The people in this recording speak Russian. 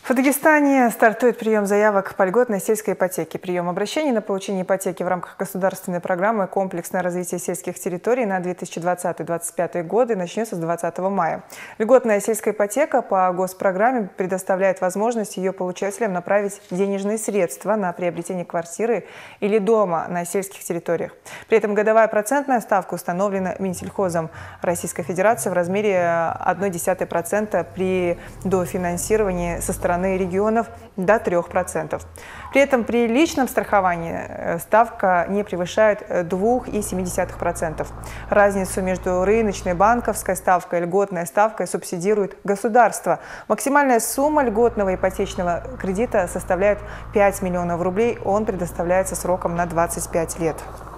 В Дагестане стартует прием заявок по льготной сельской ипотеке. Прием обращений на получение ипотеки в рамках государственной программы «Комплексное развитие сельских территорий» на 2020-2025 годы начнется с 20 мая. Льготная сельская ипотека по госпрограмме предоставляет возможность ее получателям направить денежные средства на приобретение квартиры или дома на сельских территориях. При этом годовая процентная ставка установлена Минсельхозом Российской Федерации в размере 0,1% при дофинансировании со стороны регионов до 3%. При этом при личном страховании ставка не превышает 2,7%. Разницу между рыночной банковской ставкой и льготной ставкой субсидирует государство. Максимальная сумма льготного ипотечного кредита составляет 5 миллионов рублей. Он предоставляется сроком на 25 лет.